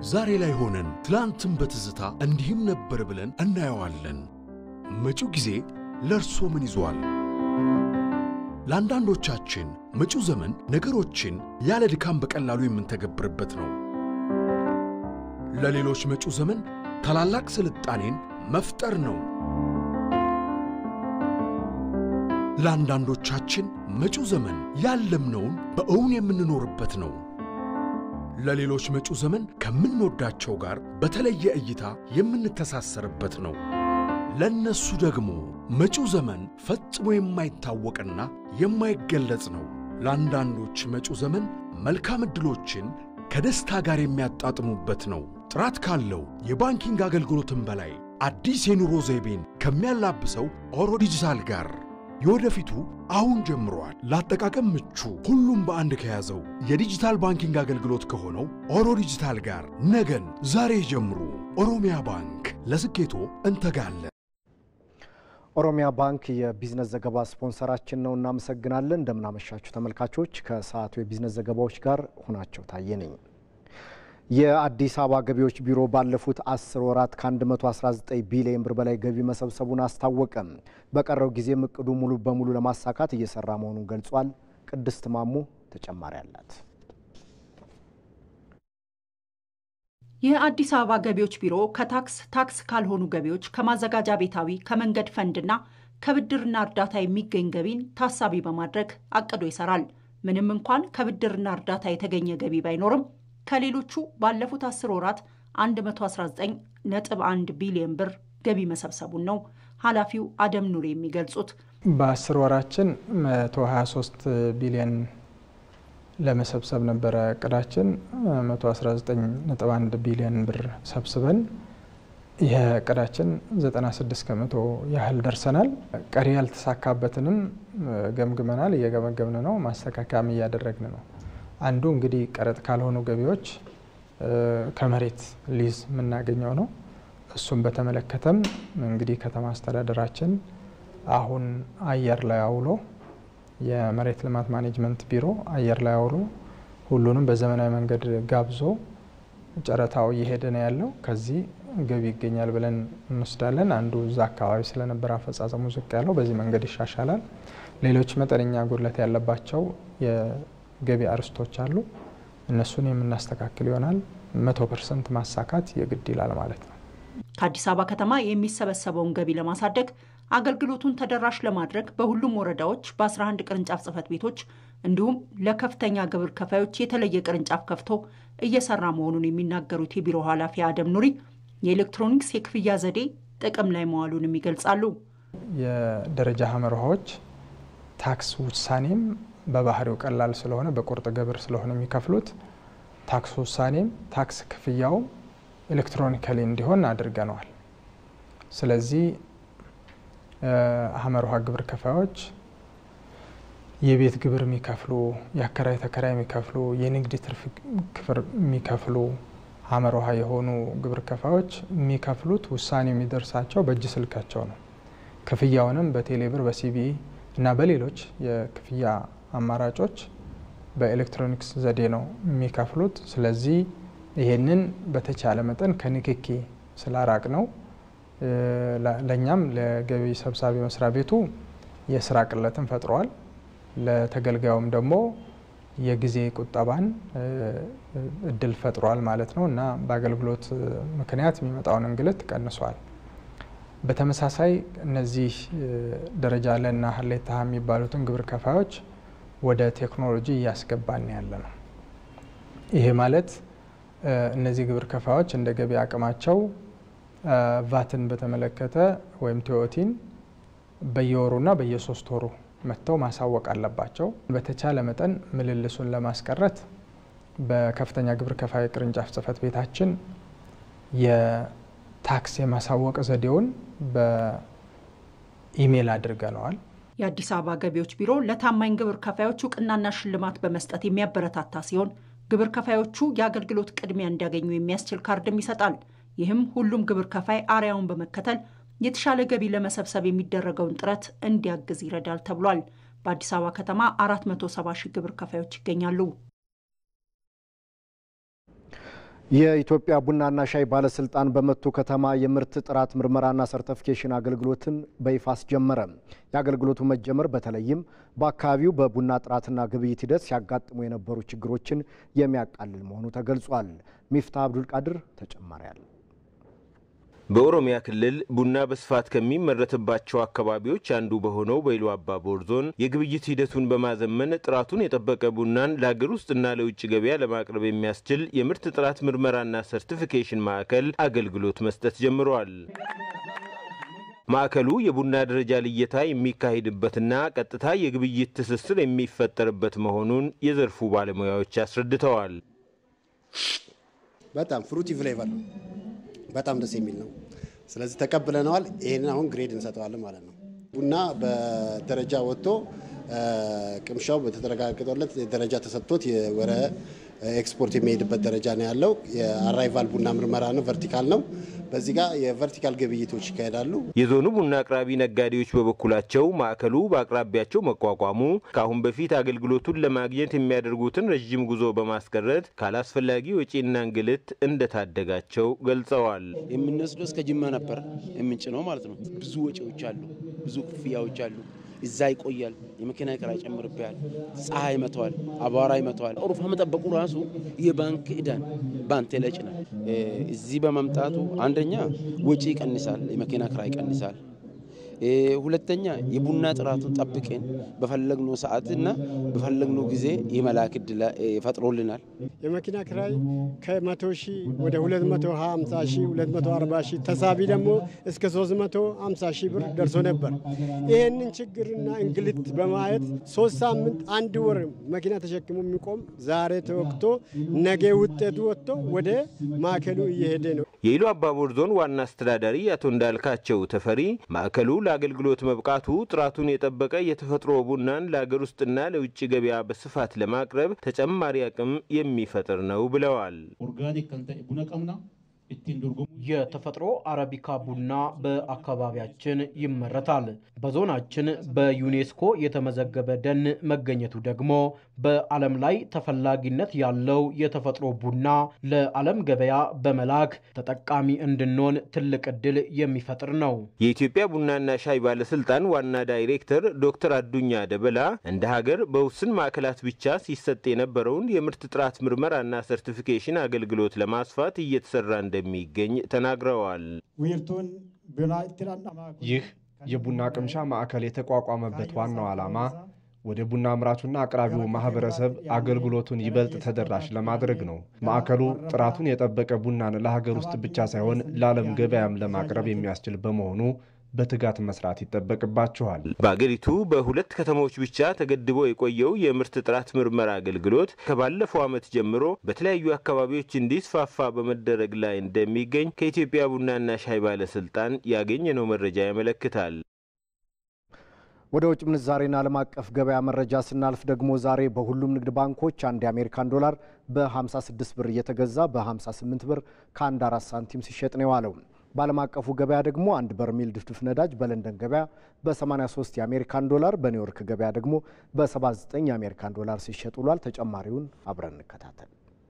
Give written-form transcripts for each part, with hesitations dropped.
ዛሬ ላይ ሆነን ትላንትን በትዝታ እንዲህም ነበር ብለን እናየዋለን። መጪው ጊዜ ለርሶ ምን ይዟል? ለአንዳንዶቻችን መጪው ዘመን ነገሮችን ያለ ድካም በቀላሉ የምንተገብርበት ነው። ለሌሎች መጪው ዘመን ታላላቅ ስልጣኔን መፍጠር ነው። ለአንዳንዶቻችን መጪው ዘመን ያለምነውን በእውን የምንኖርበት ነው። ለሌሎች መጪው ዘመን ከምንወዳቸው ጋር በተለየ እይታ የምንተሳሰርበት ነው። ለነሱ ደግሞ መጪው ዘመን ፈጽሞ የማይታወቅና የማይገለጽ ነው። ለአንዳንዶች መጪው ዘመን መልካም ዕድሎችን ከደስታ ጋር የሚያጣጥሙበት ነው። ጥራት ካለው የባንኪንግ አገልግሎትም በላይ አዲስ የኑሮ ዘይቤን ከሚያላብሰው ኦሮ ዲጂታል ጋር የወደፊቱ አሁን ጀምሯል። ለአጠቃቀም ምቹ ሁሉም በአንድ ከያዘው የዲጂታል ባንኪንግ አገልግሎት ከሆነው ኦሮ ዲጂታል ጋር ነገን ዛሬ ጀምሩ። ኦሮሚያ ባንክ ለስኬቶ እንተጋለን። ኦሮሚያ ባንክ የቢዝነስ ዘገባ ስፖንሰራችን ነው። እናመሰግናለን። እንደምናመሻችሁ ተመልካቾች፣ ከሰዓቱ የቢዝነስ ዘገባዎች ጋር ሆናቸው ታየነኝ። የአዲስ አበባ ገቢዎች ቢሮ ባለፉት 10 ወራት ከ119 ቢሊዮን ብር በላይ ገቢ መሰብሰቡን አስታወቀ። በቀረው ጊዜም እቅዱ ሙሉ በሙሉ ለማሳካት እየሰራ መሆኑን ገልጿል። ቅድስት ማሙ ተጨማሪ አላት። የአዲስ አበባ ገቢዎች ቢሮ ታክስ ካልሆኑ ገቢዎች ከማዘጋጃ ቤታዊ ከመንገድ ፈንድና ከብድርና እርዳታ የሚገኝ ገቢን ታሳቢ በማድረግ አቅዶ ይሰራል። ምንም እንኳን ከብድርና እርዳታ የተገኘ ገቢ ባይኖርም ከሌሎቹ ባለፉት 10 ወራት 119.1 ቢሊዮን ብር ገቢ መሰብሰቡን ነው ኃላፊው አደም ኑሪ የሚገልጹት። በ10 ወራችን 123 ቢሊዮን ለመሰብሰብ ነበረ እቅዳችን። 119.1 ቢሊዮን ብር ሰብስበን የእቅዳችን 96% ያህል ደርሰናል። ቀሪ ያልተሳካበትንም ገምግመናል፣ እየገመገምን ነው፣ ማስተካከያም እያደረግን ነው። አንዱ እንግዲህ ቀረጥ ካልሆኑ ገቢዎች ከመሬት ሊዝ የምናገኘው ነው። እሱም በተመለከተም እንግዲህ ከተማ አስተዳደራችን አሁን አየር ላይ አውሎ የመሬት ልማት ማኔጅመንት ቢሮ አየር ላይ አውሎ ሁሉንም በዘመናዊ መንገድ ጋብዞ ጨረታው እየሄደ ነው ያለው። ከዚህ ገቢ ይገኛል ብለን እንወስዳለን። አንዱ እዛ አካባቢ ስለነበር አፈጻጸሙ ዝቅ ያለው በዚህ መንገድ ይሻሻላል። ሌሎች መጠነኛ ጉድለት ያለባቸው ገቢ አርስቶች አሉ። እነሱን የምናስተካክል ይሆናል። 100% ማሳካት የግድ ይላል ማለት ነው። ከአዲስ አበባ ከተማ የሚሰበሰበውን ገቢ ለማሳደግ አገልግሎቱን ተደራሽ ለማድረግ በሁሉም ወረዳዎች በ11 ቅርንጫፍ ጽህፈት ቤቶች እንዲሁም ለከፍተኛ ግብር ከፋዮች የተለየ ቅርንጫፍ ከፍቶ እየሰራ መሆኑን የሚናገሩት የቢሮ ኃላፊ አደም ኑሪ የኤሌክትሮኒክስ የክፍያ ዘዴ ጥቅም ላይ መዋሉንም ይገልጻሉ። የደረጃ ሀመርሃዎች ታክስ ውሳኔም በባህሪው ቀላል ስለሆነ በቁርጥ ግብር ስለሆነ የሚከፍሉት ታክስ ውሳኔም ታክስ ክፍያው ኤሌክትሮኒካሊ እንዲሆን አድርገናል። ስለዚህ ሀመርሃ ግብር ከፋዮች የቤት ግብር የሚከፍሉ፣ የአከራይ ተከራይ የሚከፍሉ፣ የንግድ ትርፍ ክፍር የሚከፍሉ ሀመርሃ የሆኑ ግብር ከፋዮች የሚከፍሉት ውሳኔ የሚደርሳቸው በእጅ ስልካቸው ነው። ክፍያውንም በቴሌብር በሲቢኢ እና በሌሎች የክፍያ አማራጮች በኤሌክትሮኒክስ ዘዴ ነው የሚከፍሉት። ስለዚህ ይሄንን በተቻለ መጠን ከንክኪ ስላራቅ ነው ለኛም ለገቢ ሰብሳቢ መስሪያ ቤቱ የስራ ቅለትን ፈጥሯል። ለተገልጋዩም ደግሞ የጊዜ ቁጠባን እድል ፈጥሯል ማለት ነው እና በአገልግሎት ምክንያት የሚመጣውን እንግልት ቀንሷል። በተመሳሳይ እነዚህ ደረጃ ለና ሀሌታ የሚባሉትን ግብር ከፋዮች ወደ ቴክኖሎጂ እያስገባን ያለ ነው። ይሄ ማለት እነዚህ ግብር ከፋዮች እንደ ገቢ አቅማቸው ቫትን በተመለከተ ወይም ቲኦቲን በየወሩና በየ3 ወሩ መጥተው ማሳወቅ አለባቸው። በተቻለ መጠን ምልልሱን ለማስቀረት በከፍተኛ ግብር ከፋይ ቅርንጫፍ ጽህፈት ቤታችን የታክስ የማሳወቅ ዘዴውን በኢሜል አድርገናል። የአዲስ አበባ ገቢዎች ቢሮ ለታማኝ ግብር ከፋዮች እውቅናና ሽልማት በመስጠት የሚያበረታታ ሲሆን ግብር ከፋዮቹ የአገልግሎት ቅድሚያ እንዲያገኙ የሚያስችል ካርድም ይሰጣል። ይህም ሁሉም ግብር ከፋይ አርአያውን በመከተል የተሻለ ገቢ ለመሰብሰብ የሚደረገውን ጥረት እንዲያግዝ ይረዳል ተብሏል። በአዲስ አበባ ከተማ 470 ሺህ ግብር ከፋዮች ይገኛሉ። የኢትዮጵያ ቡናና ሻይ ባለስልጣን በመቱ ከተማ የምርት ጥራት ምርመራና ሰርቲፊኬሽን አገልግሎትን በይፋ አስጀመረ። የአገልግሎቱ መጀመር በተለይም በአካባቢው በቡና ጥራትና ግብይት ሂደት ሲያጋጥሙ የነበሩ ችግሮችን የሚያቃልል መሆኑ ተገልጿል። ሚፍታ አብዱል ቃድር ተጨማሪ አለ። በኦሮሚያ ክልል ቡና በስፋት ከሚመረትባቸው አካባቢዎች አንዱ በሆነው በኢሉ አባቦር ዞን የግብይት ሂደቱን በማዘመን ጥራቱን የጠበቀ ቡናን ለሀገር ውስጥና ለውጭ ገበያ ለማቅረብ የሚያስችል የምርት ጥራት ምርመራና ሰርቲፊኬሽን ማዕከል አገልግሎት መስጠት ጀምሯል። ማዕከሉ የቡና ደረጃ ልየታ የሚካሄድበትና ቀጥታ የግብይት ትስስር የሚፈጠርበት መሆኑን የዘርፉ ባለሙያዎች አስረድተዋል። በጣም ፍሩቲ ፍሌቨር ነው። በጣም ደስ የሚል ነው። ስለዚህ ተቀብለናል። ይሄንን አሁን ግሬድ እንሰጠዋለን ማለት ነው። ቡና በደረጃ ወጥቶ ቅምሻው በተረጋገጠለት ደረጃ ተሰጥቶት ወደ ኤክስፖርት የሚሄድበት ደረጃ ነው ያለው። የአራይቫል ቡና ምርመራ ነው፣ ቨርቲካል ነው። በዚህ ጋር የቨርቲካል ግብይቶች ይካሄዳሉ። የዞኑ ቡና አቅራቢ ነጋዴዎች በበኩላቸው ማዕከሉ በአቅራቢያቸው መቋቋሙ ከአሁን በፊት አገልግሎቱን ለማግኘት የሚያደርጉትን ረጅም ጉዞ በማስቀረት ካላስፈላጊ ወጪና እንግልት እንደታደጋቸው ገልጸዋል። የምንወስደው እስከ ጅማ ነበር የምንጭነው ማለት ነው። ብዙ ወጪዎች አሉ፣ ብዙ ክፍያዎች አሉ። እዛ ይቆያል፣ የመኪና ኪራይ ጨምርብያል፣ ፀሐይ ይመታዋል፣ አቧራ ይመታዋል። ኦሮፋ መጠበቁ ራሱ የባንክ ዕዳን ባንቴ ላይ ጭናል። እዚህ በመምጣቱ አንደኛ ወጪ ይቀንሳል፣ የመኪና ኪራይ ይቀንሳል። ሁለተኛ የቡና ጥራቱን ጠብቀን በፈለግነው ሰዓትና በፈለግነው ጊዜ የመላክ ዕድል ፈጥሮልናል። የመኪና ኪራይ ከ100 ሺህ ወደ 250 ሺህ 240 ሺህ ተሳቢ ደግሞ እስከ 350 ሺህ ብር ደርሶ ነበር። ይሄንን ችግርና እንግልት በማየት 3 ሳምንት 1 ወር መኪና ተሸክሞ የሚቆም ዛሬ ተወክቶ ነገ ውጤቱ ወጥቶ ወደ ማዕከሉ እየሄደ ነው። የኢሉ አባቦር ዞን ዋና አስተዳዳሪ አቶ እንዳልካቸው ተፈሪ ማዕከሉ ለአገልግሎት መብቃቱ ጥራቱን የጠበቀ የተፈጥሮ ቡናን ለሀገር ውስጥና ለውጭ ገበያ በስፋት ለማቅረብ ተጨማሪ አቅም የሚፈጥር ነው ብለዋል። ኦርጋኒክ ቡና ቀምና የተፈጥሮ አረቢካ ቡና በአካባቢያችን ይመረታል። በዞናችን በዩኔስኮ የተመዘገበ ደን መገኘቱ ደግሞ በዓለም ላይ ተፈላጊነት ያለው የተፈጥሮ ቡና ለዓለም ገበያ በመላክ ተጠቃሚ እንድንሆን ትልቅ ዕድል የሚፈጥር ነው። የኢትዮጵያ ቡናና ሻይ ባለስልጣን ዋና ዳይሬክተር ዶክተር አዱኛ ደበላ እንደ ሀገር በውስን ማዕከላት ብቻ ሲሰጥ የነበረውን የምርት ጥራት ምርመራና ሰርቲፊኬሽን አገልግሎት ለማስፋት እየተሰራ እንደሚገኝ ተናግረዋል። ይህ የቡና ቅምሻ ማዕከል የተቋቋመበት ዋናው ዓላማ ወደ ቡና አምራቹና አቅራቢው ማህበረሰብ አገልግሎቱን ይበልጥ ተደራሽ ለማድረግ ነው። ማዕከሉ ጥራቱን የጠበቀ ቡናን ለሀገር ውስጥ ብቻ ሳይሆን ለዓለም ገበያም ለማቅረብ የሚያስችል በመሆኑ በትጋት መስራት ይጠበቅባቸዋል። በአገሪቱ በሁለት ከተሞች ብቻ ተገድቦ የቆየው የምርት ጥራት ምርመራ አገልግሎት ከባለፈው ዓመት ጀምሮ በተለያዩ አካባቢዎች እንዲስፋፋ በመደረግ ላይ እንደሚገኝ ከኢትዮጵያ ቡናና ሻይ ባለስልጣን ያገኘነው መረጃ ያመለክታል። ወደ ውጭ ምንዛሬና ዓለም አቀፍ ገበያ መረጃ ስናልፍ ደግሞ ዛሬ በሁሉም ንግድ ባንኮች አንድ የአሜሪካን ዶላር በ56 ብር እየተገዛ በ58 ብር ከ14 ሳንቲም ሲሸጥ ነው የዋለው። በዓለም አቀፉ ገበያ ደግሞ አንድ በርሜል ድፍድፍ ነዳጅ በለንደን ገበያ በ83 የአሜሪካን ዶላር፣ በኒውዮርክ ገበያ ደግሞ በ79 የአሜሪካን ዶላር ሲሸጥ ውሏል። ተጨማሪውን አብረን እንከታተል።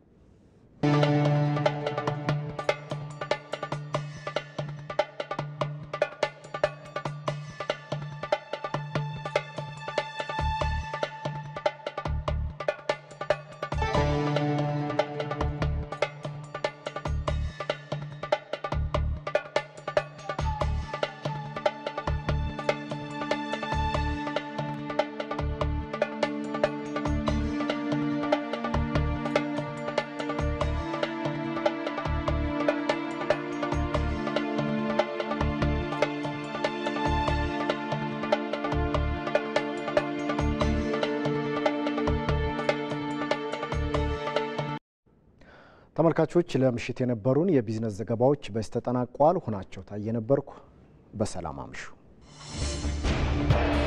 ተመልካቾች ለምሽት የነበሩን የቢዝነስ ዘገባዎች በስተጠናቋል። ሆናቸው ታየ ነበርኩ። በሰላም አምሹ።